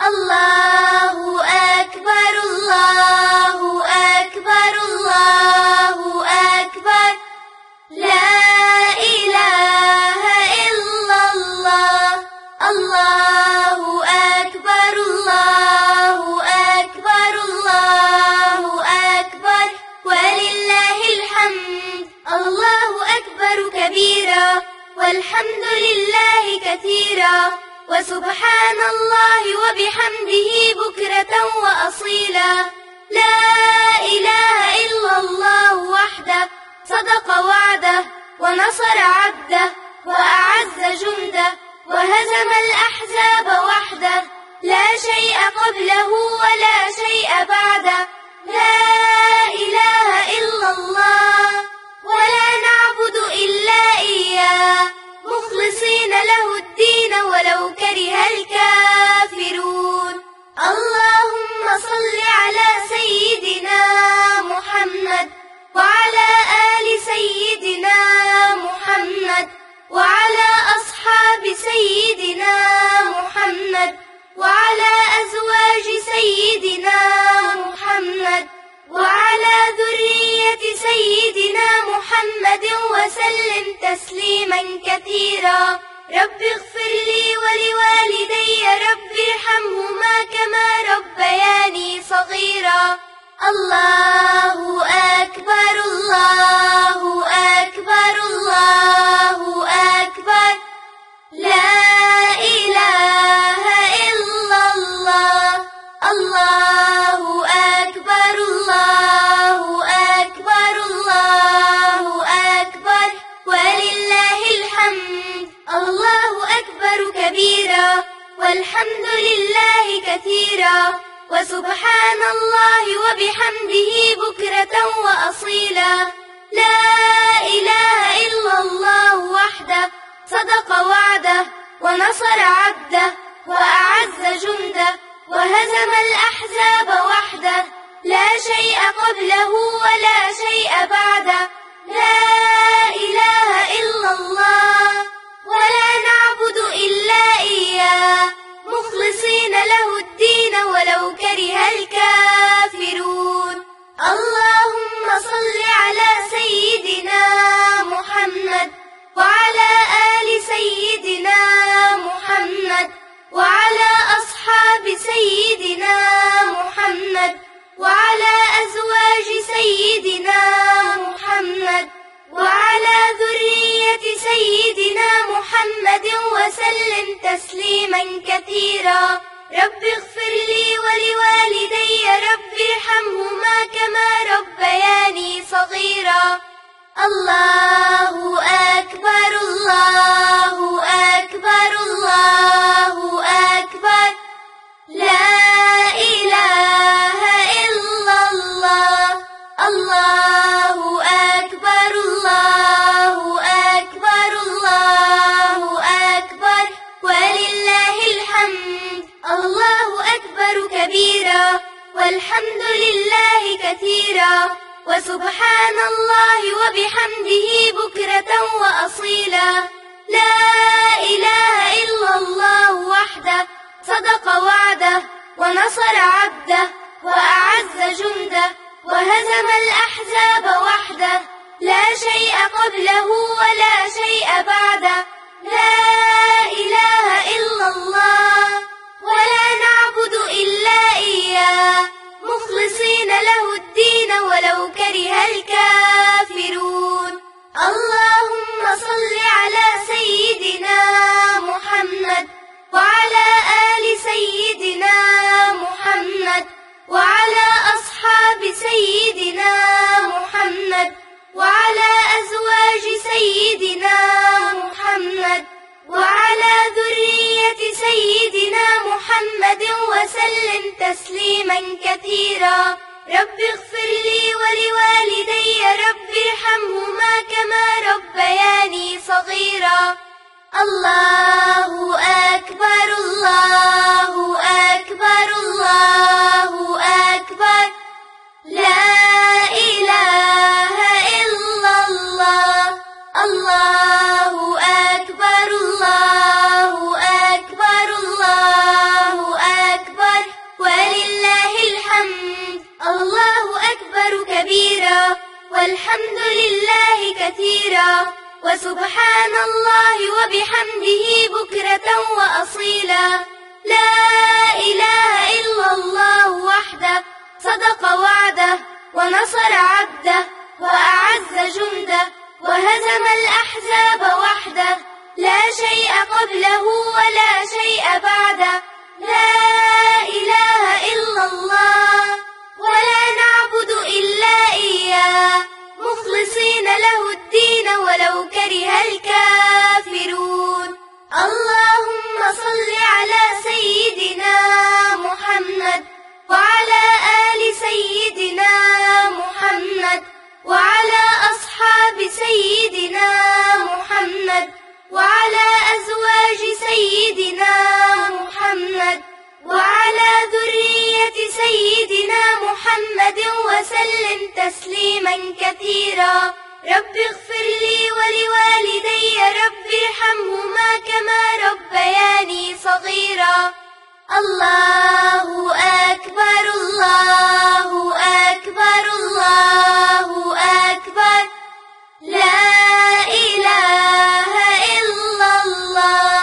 الله أكبر الله أكبر الله أكبر لا إله إلا الله الله أكبر الله أكبر الله أكبر ولله الحمد الله أكبر كبيرا والحمد لله كثيرا وسبحان الله وبحمده بكرة وأصيلا لا إله إلا الله وحده صدق وعده ونصر عبده وأعز جنده وهزم الأحزاب وحده لا شيء قبله ولا شيء بعده لا إله إلا الله ولا نعبد إلا إياه مخلصين له الدين ولو كره الكافرون اللهم صل على سيدنا محمد وعلى آل سيدنا محمد وعلى أصحاب سيدنا محمد وعلى أزواج سيدنا محمد وعلى ذرية سيدنا محمد وسلم تسليما كثيرا رب اغفر لي ولوالدي رب ارحمهما كما ربياني صغيرا الله أكبر الله أكبر الله أكبر لا إله إلا الله الله أكبر الله أكبر الله أكبر ولله الحمد الله أكبر كبيرا والحمد لله كثيرا وسبحان الله وبحمده بكرة وأصيلا لا إله إلا الله وحده صدق وعده ونصر عبده وأعز جنده وهزم الأحزاب وحده لا شيء قبله ولا شيء بعده لا إله إلا الله ولا نعبد إلا إياه مخلصين له الدين ولو كره الكافرون اللهم صل على سيدنا محمد وعلى آل سيدنا محمد وعلى أصحاب سيدنا محمد وعلى أزواج سيدنا محمد وعلى ذرية سيدنا محمد وسلم تسليما كثيرا رب اغفر لي ولوالدي رب ارحمهما كما ربياني صغيرا الله أكبر الله أكبر الله أكبر لا إله إلا الله الله أكبر الله أكبر الله أكبر ولله الحمد الله أكبر كبيرا والحمد لله كثيرا وسبحان الله وبحمده بكرة وأصيلا لا إله إلا الله وحده صدق وعده ونصر عبده وأعز جنده وهزم الأحزاب وحده لا شيء قبله ولا شيء بعده لا إله إلا الله ولا نعبد إلا إياه مخلصين له الدين ولو كره الكافرون اللهم صل على سيدنا محمد وعلى آل سيدنا محمد وعلى أصحاب سيدنا محمد وعلى أزواج سيدنا محمد وعلى ذرية سيدنا محمد وسلم تسليما كثيرا رب اغفر لي ولوالدي رب ارحمهما كما ربياني صغيرا الله أكبر الله أكبر الله أكبر لا إله إلا الله الله أكبر الله أكبر الله أكبر وسبحان الله وبحمده بكرة وأصيلا. لا إله إلا الله وحده صدق وعده ونصر عبده وأعز جنده وهزم الأحزاب وحده. لا شيء قبله ولا شيء بعده. لا إله إلا الله ولا نعبد إلا إياه مخلصين له الدين ولو كره الكافرون. اللهم صل على سيدنا محمد وعلى آل سيدنا محمد وعلى أصحاب سيدنا محمد وعلى أزواج سيدنا محمد وعلى ذرية سيدنا محمد وسلم تسليما كثيرا. رب اغفر لي ولوالدي رب ارحمهما كما ربياني صغيرا. الله أكبر الله أكبر الله أكبر لا إله إلا الله.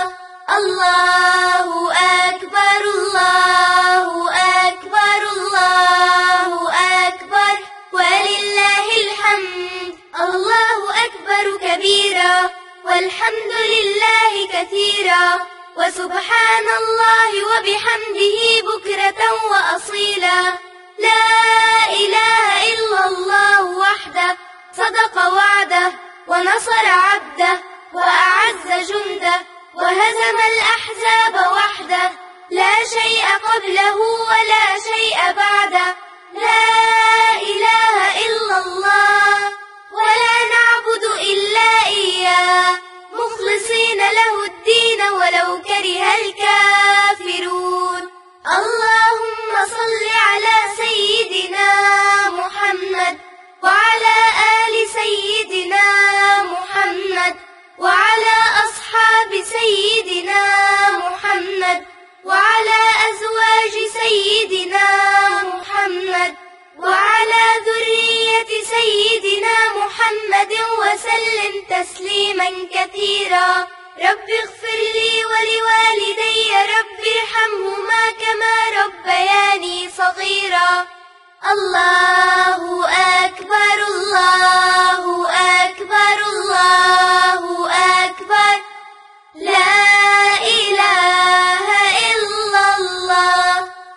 الله أكبر الله أكبر الله أكبر ولله الحمد. الله أكبر كبيرا والحمد لله كثيرا وسبحان الله وبحمده بكرة وأصيلا. لا إله إلا الله وحده صدق وعده ونصر عبده وأعز جنده وهزم الأحزاب وحده. لا شيء قبله ولا شيء بعده. لا إله إلا الله ولا نعبد إلا إياه مخلصين له الدين ولو كره الكافرون. اللهم صل على سيدنا محمد وعلى آل سيدنا محمد وعلى أصحاب سيدنا محمد وعلى أزواج سيدنا محمد وعلى ذرية سيدنا محمد وسلم تسليما كثيرا. رب اغفر لي ولوالدي رب ارحمهما كما ربياني صغيرا. الله أكبر الله أكبر الله أكبر لا إله إلا الله.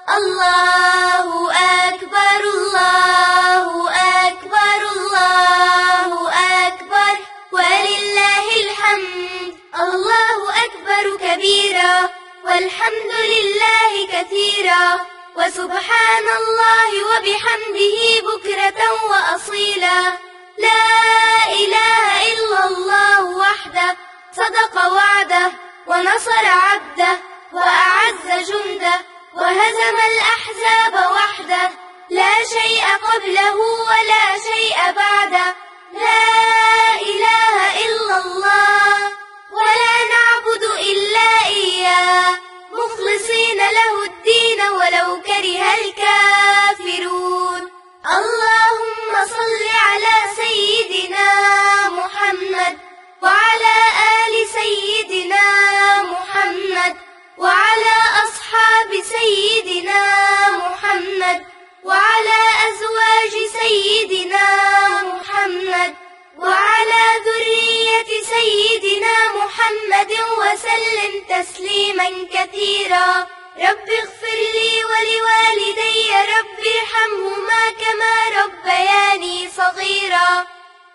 الله أكبر الله أكبر الله أكبر ولله الحمد. الله أكبر كبيرا والحمد لله كثيرا وسبحان الله وبحمده بكرة وأصيلا. لا إله إلا الله وحده صدق وعده ونصر عبده وأعز جنده وهزم الأحزاب وحده. لا شيء قبله ولا شيء بعده. لا إله إلا الله ولا نعبد إلا إياه مخلصين له الدين ولو كره الكافرون. اللهم صل على سيدنا محمد وعلى آل سيدنا محمد وعلى أصحاب سيدنا محمد وعلى أزواج سيدنا محمد وعلى ذرية سيدنا محمد وسلم تسليما كثيرا. رب اغفر لي ولوالدي رب ارحمهما كما ربياني صغيرا.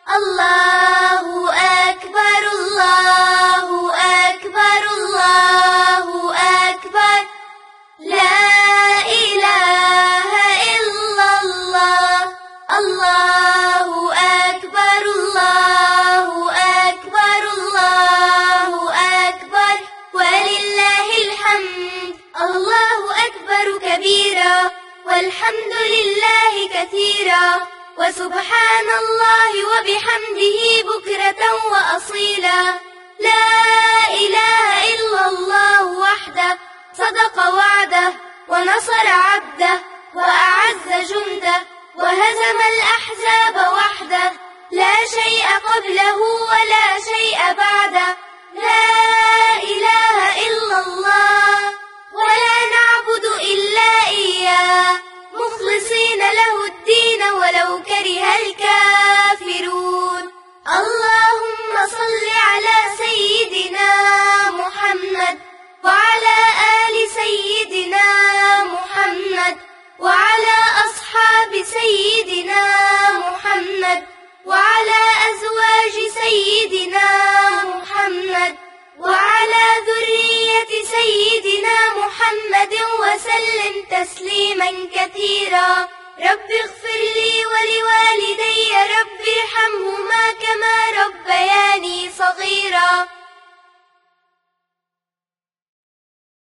الله أكبر الله أكبر الله أكبر لا إله إلا الله. الله أكبر الله أكبر الله أكبر ولله الحمد. الله أكبر كبيرا والحمد لله كثيرا وسبحان الله وبحمده بكرة وأصيلا. لا إله إلا الله وحده صدق وعده ونصر عبده وأعز جنده وهزم الأحزاب وحده. لا شيء قبله ولا شيء بعده، لا إله إلا الله ولا نعبد إلا إياه، مخلصين له الدين ولو كره الكافرون. اللهم صل على سيدنا محمد وعلى آل سيدنا محمد وعلى أصحاب سيدنا محمد وعلى أزواج سيدنا محمد وعلى ذرية سيدنا محمد وسلم تسليما كثيرا. رب اغفر لي ولوالدي، رب ارحمهما كما ربياني صغيرا.